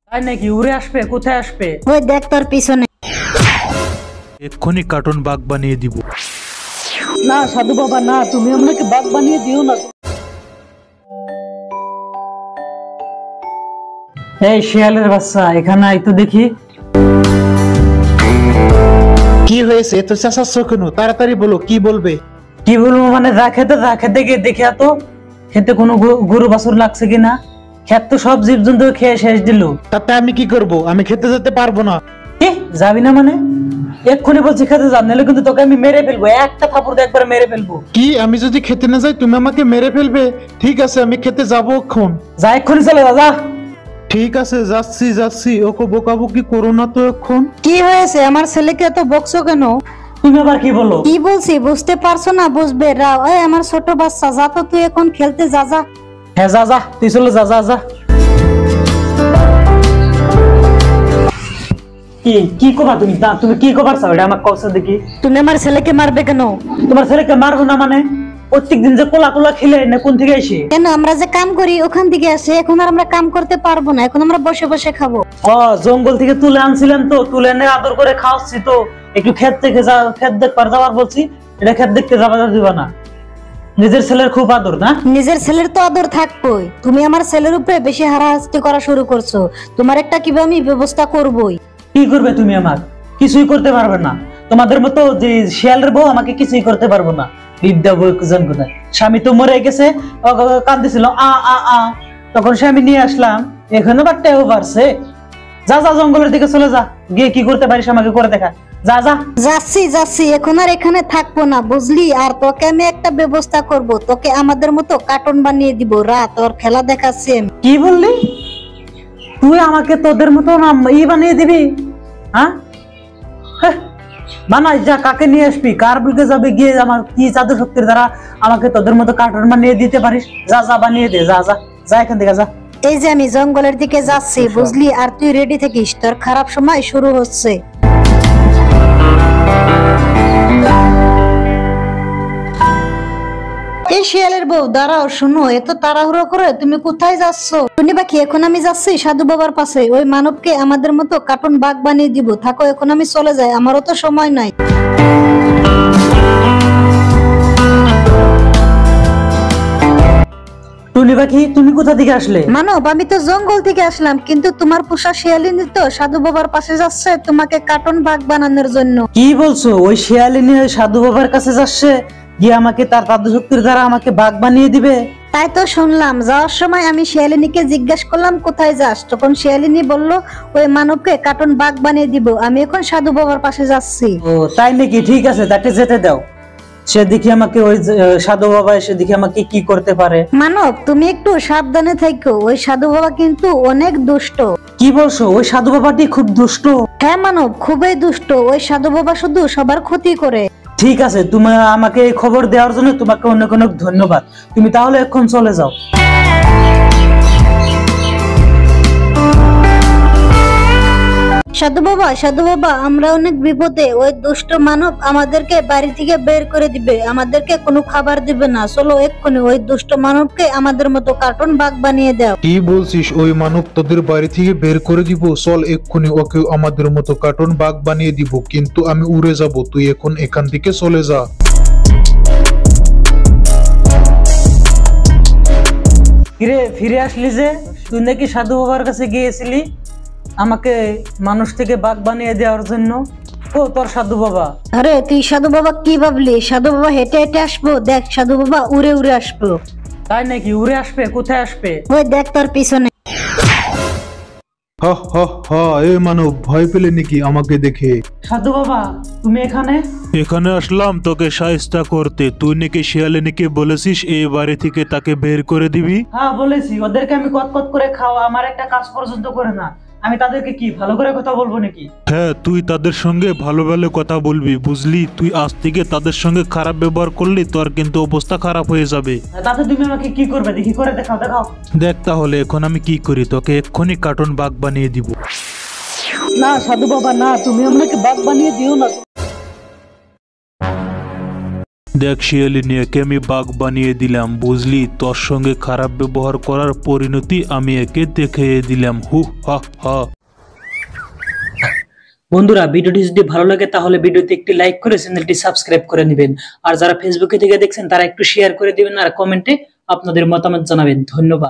তাই নাকি? উড়ে আসবে? কোথায় আসবে? ওই দেখ তোর পিছনে। এক্ষুনি কার্টুন বাঘ বানিয়ে দিব। না সাধু বাবা, না, তুমি আমাকে বাঘ বানিয়ে দিও না। এই শিয়ালের বাচ্চা, এখানে আই তো দেখি। কি হয়েছে? এত চেঁচাচ্ছ কেন? তাড়াতাড়ি বলো, কি বলবে? কি বলবো মানে, যা খেতে গিয়ে দেখে তো খেতে কোনো গরু বাছুর লাগছে কিনা। খেত তো সব জীবজন্তু খেয়ে শেষ দিল। তাতে আমি কি করব? আমি খেতে যেতে পারবো না। কি যাবি না মানে? এক্ষুনি বলছি খেতে যা, নাহলে কিন্তু তোকে আমি মেরে ফেলবো। একটা থাপড় দিয়ে একবার মেরে ফেলবো। কি, আমি যদি খেতে না যাই তুমি আমাকে মেরে ফেলবে? ঠিক আছে, আমি খেতে যাবো এখন। যা, এক্ষুনি চলে যা। ঠিক আছে, যাচ্ছি। ওকে বকাবকি করো না তো এখন। কি হয়েছে? আমার ছেলেকে এত বকছো কেন? তুমি আবার কি বলো? কি বলছি বুঝতে পারছো না? বুঝবে রাও। এই আমার ছোট বাচ্চা, যা তো তুই এখন খেলতে যা। হ্যাঁ যা, তুই চলে যা। কি করবা তুমি? তুমি কি করবার চাও? এটা আমার কষ্ট দেখি। তুমি আমার ছেলেকে মারবে কেন? তোমার ছেলেকে মারবো না মানে? প্রত্যেকদিন যে কোলা খেলে না, কোন থেকে আসে? কেন, আমরা যে কাম করি ওখান থেকে আসে। এখন আর আমরা কাম করতে পারবো না, এখন আমরা বসে বসে খাবো। জঙ্গল থেকে তুলে আনছিলেন তো, তুলে এনে আদর করে খাওয়াচ্ছি তো। একটু খেত দেখবার যাওয়ার বলছি, এটা খেত দেখতে যাবা দিবা না? নিজের ছেলের খুব আদর না? নিজের ছেলের তো আদর থাকবোই। তুমি আমার ছেলের উপরে বেশি হারাহাস্তি করা শুরু করছো। তোমার একটা কিভাবে আমি ব্যবস্থা করবোই। কি করবে তুমি? আমার কিছুই করতে পারবে না। তোমাদের মতো যে শিয়ালের বউ আমাকে কিছুই করতে পারবো না। বিদ্যা বই জন কোথায়? স্বামী তো মরে গেছে, কান্দিছিল আ তখন স্বামী নিয়ে আসলাম। এখানে বাট্টাও পারছে। যা জঙ্গলের দিকে চলে যা, গিয়ে কি করতে পারিস আমাকে করে দেখা। যা যাচ্ছি। এখন আর এখানে থাকবো না, বুঝলি? আর তোকে আমি একটা ব্যবস্থা করব। তোকে আমাদের মতো কার্টুন বানিয়ে দিব। রাত ওর খেলা দেখাচ্ছি। কি বললি? তুই আমাকে তোদের মতো বানিয়ে দিবি? হ্যাঁ, বানাই যা। কাকে নিয়ে আসবি? কার বুকে যাবে? গিয়ে আমার কি জাদু শক্তির দ্বারা আমাকে তোদের মতো কার্টুন বানিয়ে দিতে পারিস? যা বানিয়ে দে। যা এখান থেকে যা। এই যে আমি জঙ্গলের দিকে যাচ্ছি, বুঝলি? আর তুই রেডি থাকিস, তোর খারাপ সময় শুরু হচ্ছে। এই শিয়ালের বউ, দাঁড়াও, শুনো। এত তাড়াহুড়ো করে তুমি কোথায় যাচ্ছ? শুনি বাকি, এখন আমি যাচ্ছি সাধু বাবার পাশে। ওই মানবকে আমাদের মতো কার্টুন বাঘ বানিয়ে দিব। থাকো, এখন আমি চলে যাই, আমারও তো সময় নাই। টুনি পাখি, তুমি কোথা থেকে আসলে? মানব, আমি তো জঙ্গল থেকে আসলাম, কিন্তু তোমার পোষা শিয়ালিনী তো সাধু বাবার পাশে যাচ্ছে তোমাকে কার্টুন বাঘ বানানোর জন্য। কি বলছো? ওই শিয়ালিনী ওই সাধু বাবার কাছে যাচ্ছে, গিয়ে আমাকে তার জাদু শক্তির দ্বারা আমাকে বাঘ বানিয়ে দিবে? তাই তো শুনলাম। যাওয়ার সময় আমি শিয়ালিনীকে জিজ্ঞাসা করলাম কোথায় যাস, তখন শিয়ালিনী বলল ওই মানবকে কার্টুন বাঘ বানিয়ে দিব। আমি এখন সাধু বাবার পাশে যাচ্ছি। ও তাই নাকি? ঠিক আছে, তাকে যেতে দাও। সে দেখি আমাকে, ওই সাধু বাবা এসে দেখি আমাকে কি করতে পারে। মানব, তুমি একটু সাবধানে থেকো। ওই সাধু বাবা কিন্তু অনেক দুষ্ট। কি বলছো? ওই সাধু বাবাটি খুব দুষ্ট? হ্যাঁ মানব, খুবই দুষ্ট। ওই সাধু বাবা শুধু সবার ক্ষতি করে। ঠিক আছে, তুমি আমাকে এই খবর দেওয়ার জন্য তোমাকে অনেক অনেক ধন্যবাদ। তুমি তাহলে এখন চলে যাও। সাধু বাবা, আমরা অনেক বিপদে। ওই দুষ্ট মানব আমাদেরকে বাড়ি থেকে বের করে দিবে, আমাদেরকে কোনো খাবার দিবে না। চলো এক্ষুনি ওই দুষ্ট মানবকে আমাদের মতো কার্টুন বাঘ বানিয়ে দাও। কি বলছিস? ওই মানব তোদের বাড়ি থেকে বের করে দিব? চল এক্ষুনি ওকে আমাদের মতো কার্টুন বাঘ বানিয়ে দিব, কিন্তু আমি উড়ে যাব। তুই এখন এখান থেকে চলে যা। ফিরে আসলি যে? তুই নাকি সাধু বাবার কাছে গিয়েছিলি আমাকে মানুষ থেকে বাঘ বানিয়ে দেওয়ার জন্য? ও তোর সাধু বাবা? আরে তুই সাধু বাবা কি ভাবলি? সাধু বাবা হেঁটে হেঁটে আসবো? দেখ, সাধু বাবা উড়ে উড়ে আসবো। তাই নাকি? উড়ে আসবে? কোথায় আসবে? ওই দেখ তোর পিছনে। এ মানব, ভয় পেলে নাকি আমাকে দেখে? সাধু বাবা, তুমি এখানে? এখানে আসলাম তোকে শায়েস্তা করতে। তুই নাকি শিয়ালিনীকে বলেছিস এই বাড়ি থেকে তাকে বের করে দিবি? হ্যাঁ বলেছি। ওদেরকে আমি কত করে খাওয়া, আমার একটা কাজ পর্যন্ত করে না। আমি তাদেরকে কি ভালো করে কথা বলবো নাকি? হ্যাঁ, তুই তাদের সঙ্গে ভালো ভালো কথা বলবি, বুঝলি? তুই আজ থেকে তাদের সঙ্গে খারাপ ব্যবহার করলি তোর কিন্তু অবস্থা খারাপ হয়ে যাবে। তাতে তুমি আমাকে কি করবে? দেখি করে দেখাও। দেখ তাহলে এখন আমি কি করি। তোকে এক্ষুনি কার্টুন বাঘ বানিয়ে দিব। না সাধু বাবা, না, তুমি আমাকে বাঘ বানিয়ে দিও না। দেখ শিয়ালিনী, একে আমি বাঘ বানিয়ে দিলাম, বুঝলি? তোর সঙ্গে খারাপ ব্যবহার করার পরিণতি আমি একে দেখিয়ে দিলাম। হু হা হা। বন্ধুরা, ভিডিওটি যদি ভালো লাগে তাহলে ভিডিওতে একটি লাইক করে চ্যানেলটি সাবস্ক্রাইব করে নেবেন। আর যারা ফেসবুকে থেকে দেখছেন তারা একটু শেয়ার করে দিবেন আর কমেন্টে আপনাদের মতামত জানাবেন। ধন্যবাদ।